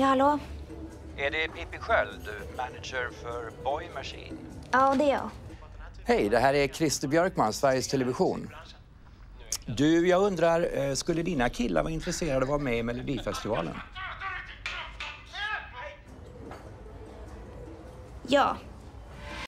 Ja, hallå? Är det Pippi Sköld, manager för Boy Machine? Ja, det är jag. Hej, det här är Christer Björkman, Sveriges Television. Du, jag undrar, skulle dina killar vara intresserade av att vara med i Melodifestivalen? Ja.